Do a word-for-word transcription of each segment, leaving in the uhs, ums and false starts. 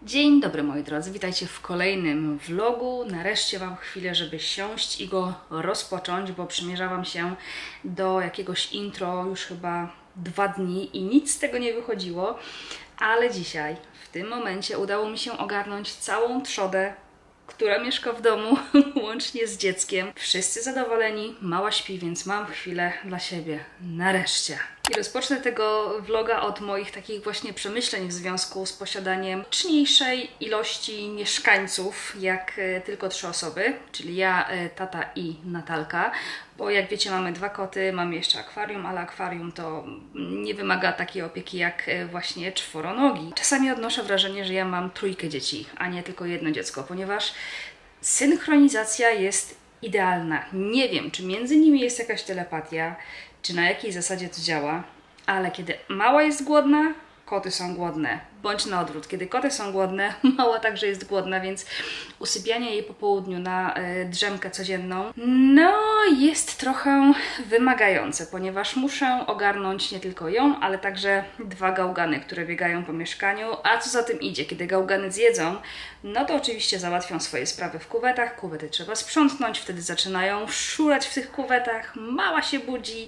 Dzień dobry moi drodzy, witajcie w kolejnym vlogu. Nareszcie mam chwilę, żeby siąść i go rozpocząć, bo przymierzałam się do jakiegoś intro już chyba dwa dni i nic z tego nie wychodziło, ale dzisiaj, w tym momencie udało mi się ogarnąć całą trzodę, która mieszka w domu, łącznie z dzieckiem. Wszyscy zadowoleni, mała śpi, więc mam chwilę dla siebie. Nareszcie. I rozpocznę tego vloga od moich takich właśnie przemyśleń w związku z posiadaniem liczniejszej ilości mieszkańców, jak tylko trzy osoby, czyli ja, tata i Natalka. Bo jak wiecie, mamy dwa koty, mamy jeszcze akwarium, ale akwarium to nie wymaga takiej opieki jak właśnie czworonogi. Czasami odnoszę wrażenie, że ja mam trójkę dzieci, a nie tylko jedno dziecko, ponieważ synchronizacja jest idealna. Nie wiem, czy między nimi jest jakaś telepatia, czy na jakiej zasadzie to działa, ale kiedy mała jest głodna, koty są głodne. Bądź na odwrót. Kiedy koty są głodne, mała także jest głodna, więc usypianie jej po południu na y, drzemkę codzienną, no jest trochę wymagające, ponieważ muszę ogarnąć nie tylko ją, ale także dwa gałgany, które biegają po mieszkaniu, a co za tym idzie, kiedy gałgany zjedzą, no to oczywiście załatwią swoje sprawy w kuwetach, kuwety trzeba sprzątnąć, wtedy zaczynają szurać w tych kuwetach, mała się budzi,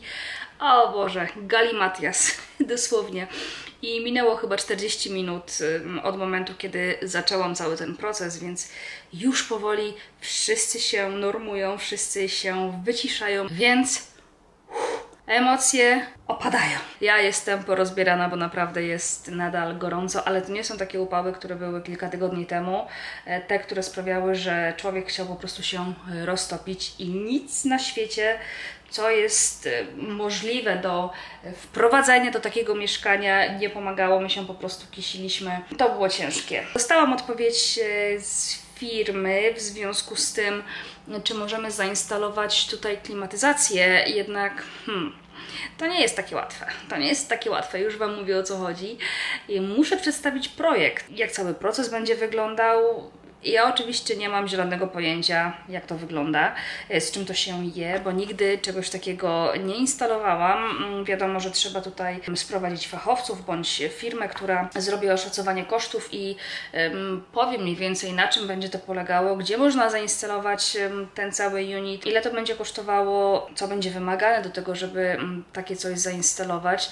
o Boże, galimatias, dosłownie. I minęło chyba czterdzieści minut od momentu, kiedy zaczęłam cały ten proces, więc już powoli wszyscy się normują, wszyscy się wyciszają, więc uff, emocje opadają. Ja jestem porozbierana, bo naprawdę jest nadal gorąco, ale to nie są takie upały, które były kilka tygodni temu. Te, które sprawiały, że człowiek chciał po prostu się roztopić i nic na świecie, co jest możliwe do wprowadzenia do takiego mieszkania, nie pomagało, my się po prostu kisiliśmy. To było ciężkie. Dostałam odpowiedź z firmy w związku z tym, czy możemy zainstalować tutaj klimatyzację, jednak hmm, to nie jest takie łatwe. To nie jest takie łatwe, już Wam mówię, o co chodzi. I muszę przedstawić projekt, jak cały proces będzie wyglądał. Ja oczywiście nie mam zielonego pojęcia, jak to wygląda, z czym to się je, bo nigdy czegoś takiego nie instalowałam. Wiadomo, że trzeba tutaj sprowadzić fachowców bądź firmę, która zrobi oszacowanie kosztów i um, powie mniej więcej, na czym będzie to polegało, gdzie można zainstalować um, ten cały unit, ile to będzie kosztowało, co będzie wymagane do tego, żeby um, takie coś zainstalować.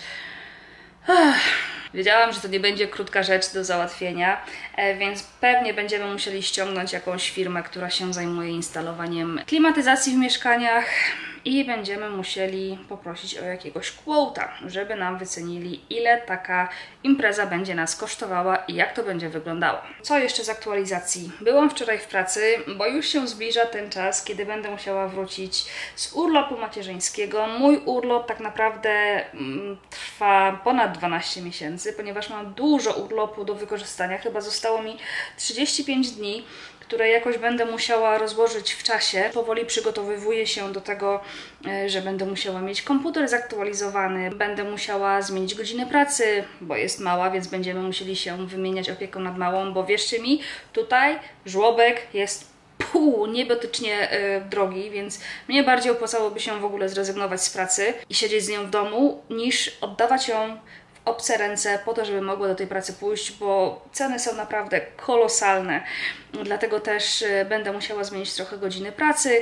Ach. Wiedziałam, że to nie będzie krótka rzecz do załatwienia, więc pewnie będziemy musieli ściągnąć jakąś firmę, która się zajmuje instalowaniem klimatyzacji w mieszkaniach i będziemy musieli poprosić o jakiegoś quota, żeby nam wycenili, ile taka impreza będzie nas kosztowała i jak to będzie wyglądało. Co jeszcze z aktualizacji? Byłam wczoraj w pracy, bo już się zbliża ten czas, kiedy będę musiała wrócić z urlopu macierzyńskiego. Mój urlop tak naprawdę mm, trwa ponad dwanaście miesięcy, ponieważ mam dużo urlopu do wykorzystania. Chyba zostało mi trzydzieści pięć dni, które jakoś będę musiała rozłożyć w czasie. Powoli przygotowywuję się do tego, że będę musiała mieć komputer zaktualizowany, będę musiała zmienić godziny pracy, bo jest mała, więc będziemy musieli się wymieniać opieką nad małą, bo wierzcie mi, tutaj żłobek jest pół niebotycznie yy, drogi, więc mnie bardziej opłacałoby się w ogóle zrezygnować z pracy i siedzieć z nią w domu, niż oddawać ją obce ręce po to, żeby mogła do tej pracy pójść, bo ceny są naprawdę kolosalne. Dlatego też będę musiała zmienić trochę godziny pracy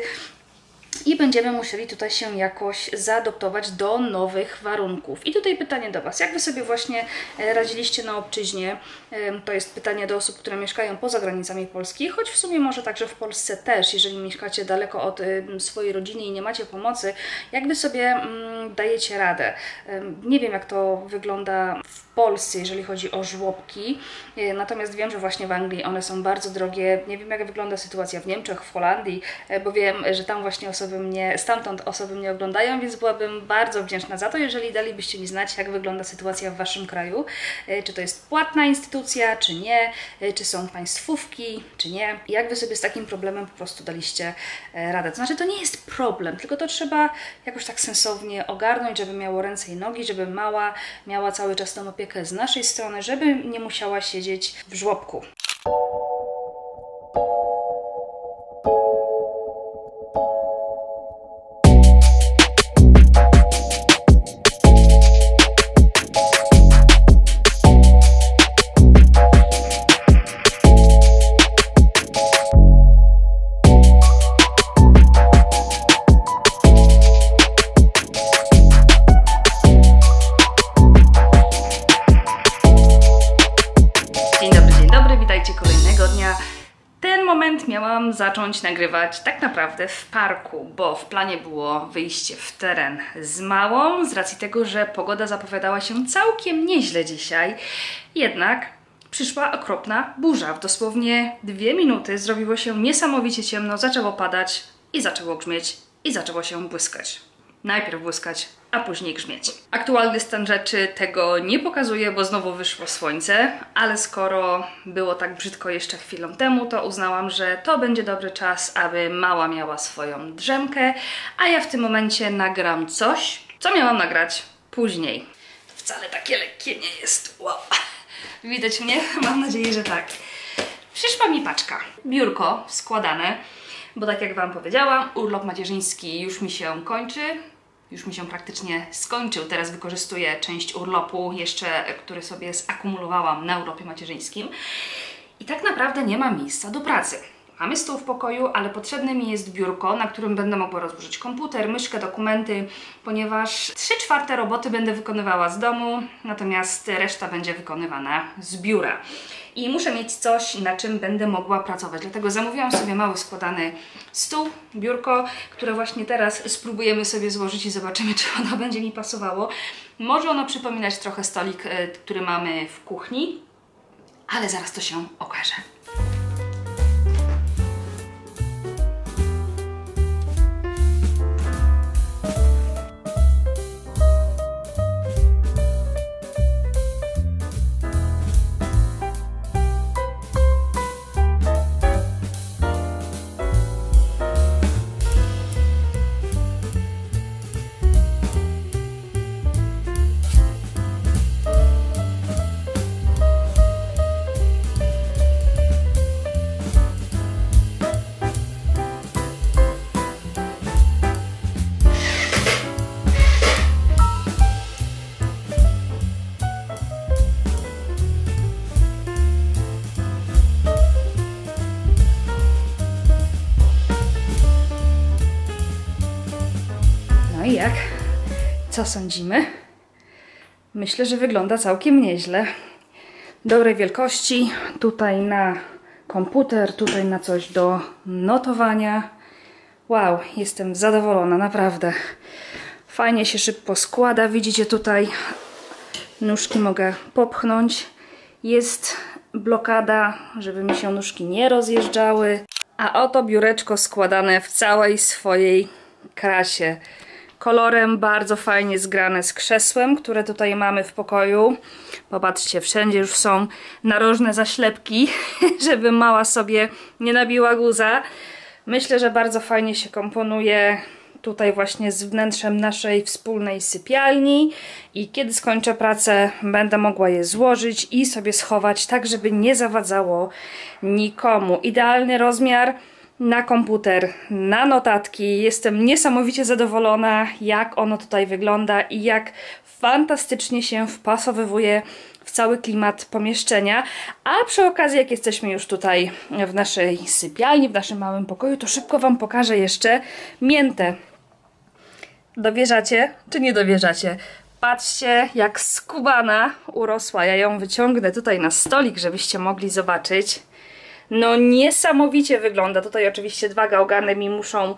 i będziemy musieli tutaj się jakoś zaadoptować do nowych warunków. I tutaj pytanie do Was, jak Wy sobie właśnie radziliście na obczyźnie? To jest pytanie do osób, które mieszkają poza granicami Polski, choć w sumie może także w Polsce też, jeżeli mieszkacie daleko od swojej rodziny i nie macie pomocy, jak Wy sobie dajecie radę? Nie wiem, jak to wygląda w Polsce, jeżeli chodzi o żłobki, natomiast wiem, że właśnie w Anglii one są bardzo drogie. Nie wiem, jak wygląda sytuacja w Niemczech, w Holandii, bo wiem, że tam właśnie osoby mnie, stamtąd osoby mnie oglądają, więc byłabym bardzo wdzięczna za to, jeżeli dalibyście mi znać, jak wygląda sytuacja w Waszym kraju. Czy to jest płatna instytucja, czy nie, czy są państwówki, czy nie. Jak Wy sobie z takim problemem po prostu daliście radę. To znaczy, to nie jest problem, tylko to trzeba jakoś tak sensownie ogarnąć, żeby miało ręce i nogi, żeby mała miała cały czas tą opiekę z naszej strony, żeby nie musiała siedzieć w żłobku. Dzień dobry, dzień dobry, witajcie kolejnego dnia. Ten moment miałam zacząć nagrywać tak naprawdę w parku, bo w planie było wyjście w teren z małą, z racji tego, że pogoda zapowiadała się całkiem nieźle dzisiaj. Jednak przyszła okropna burza. W dosłownie dwie minuty zrobiło się niesamowicie ciemno, zaczęło padać i zaczęło grzmieć i zaczęło się błyskać. Najpierw błyskać, a później grzmieć. Aktualny stan rzeczy tego nie pokazuje, bo znowu wyszło słońce, ale skoro było tak brzydko jeszcze chwilę temu, to uznałam, że to będzie dobry czas, aby mała miała swoją drzemkę, a ja w tym momencie nagram coś, co miałam nagrać później. Wcale takie lekkie nie jest. Wow. Widać mnie? Mam nadzieję, że tak. Przyszła mi paczka. Biurko składane, bo tak jak Wam powiedziałam, urlop macierzyński już mi się kończy. Już mi się praktycznie skończył. Teraz wykorzystuję część urlopu jeszcze, który sobie zakumulowałam na urlopie macierzyńskim. I tak naprawdę nie ma miejsca do pracy. Mamy stół w pokoju, ale potrzebne mi jest biurko, na którym będę mogła rozłożyć komputer, myszkę, dokumenty, ponieważ trzy czwarte roboty będę wykonywała z domu, natomiast reszta będzie wykonywana z biura. I muszę mieć coś, na czym będę mogła pracować. Dlatego zamówiłam sobie mały składany stół, biurko, które właśnie teraz spróbujemy sobie złożyć i zobaczymy, czy ono będzie mi pasowało. Może ono przypominać trochę stolik, który mamy w kuchni, ale zaraz to się okaże. No i jak? Co sądzimy? Myślę, że wygląda całkiem nieźle. Dobrej wielkości. Tutaj na komputer, tutaj na coś do notowania. Wow, jestem zadowolona, naprawdę. Fajnie się szybko składa. Widzicie tutaj, nóżki mogę popchnąć. Jest blokada, żeby mi się nóżki nie rozjeżdżały. A oto biureczko składane w całej swojej krasie. Kolorem bardzo fajnie zgrane z krzesłem, które tutaj mamy w pokoju. Popatrzcie, wszędzie już są narożne zaślepki, żeby mała sobie nie nabiła guza. Myślę, że bardzo fajnie się komponuje tutaj właśnie z wnętrzem naszej wspólnej sypialni. I kiedy skończę pracę, będę mogła je złożyć i sobie schować tak, żeby nie zawadzało nikomu. Idealny rozmiar na komputer, na notatki. Jestem niesamowicie zadowolona, jak ono tutaj wygląda i jak fantastycznie się wpasowywuje w cały klimat pomieszczenia. A przy okazji, jak jesteśmy już tutaj w naszej sypialni, w naszym małym pokoju, to szybko Wam pokażę jeszcze miętę. Dowierzacie, czy nie dowierzacie? Patrzcie, jak skubana urosła. Ja ją wyciągnę tutaj na stolik, żebyście mogli zobaczyć. No niesamowicie wygląda. Tutaj oczywiście dwa gałgany mi muszą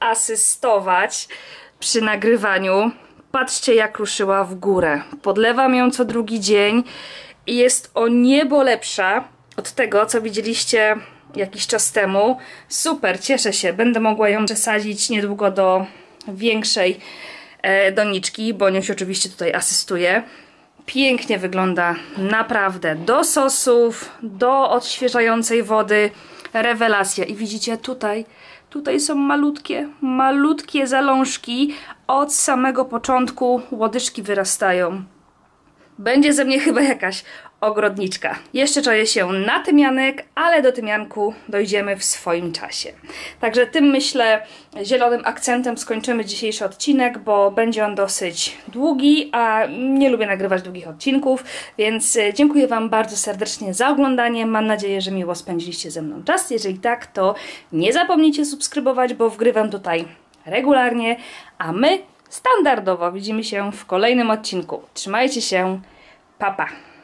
asystować przy nagrywaniu. Patrzcie, jak ruszyła w górę. Podlewam ją co drugi dzień i jest o niebo lepsza od tego, co widzieliście jakiś czas temu. Super, cieszę się. Będę mogła ją przesadzić niedługo do większej e, doniczki. Boniuś oczywiście tutaj asystuje. Pięknie wygląda, naprawdę. Do sosów, do odświeżającej wody. Rewelacja. I widzicie tutaj, tutaj są malutkie, malutkie zalążki. Od samego początku łodyżki wyrastają. Będzie ze mnie chyba jakaś ogrodniczka. Jeszcze czaję się na tymianek, ale do tymianku dojdziemy w swoim czasie. Także tym, myślę, zielonym akcentem skończymy dzisiejszy odcinek, bo będzie on dosyć długi, a nie lubię nagrywać długich odcinków, więc dziękuję Wam bardzo serdecznie za oglądanie. Mam nadzieję, że miło spędziliście ze mną czas. Jeżeli tak, to nie zapomnijcie subskrybować, bo wgrywam tutaj regularnie, a my standardowo widzimy się w kolejnym odcinku. Trzymajcie się, pa pa!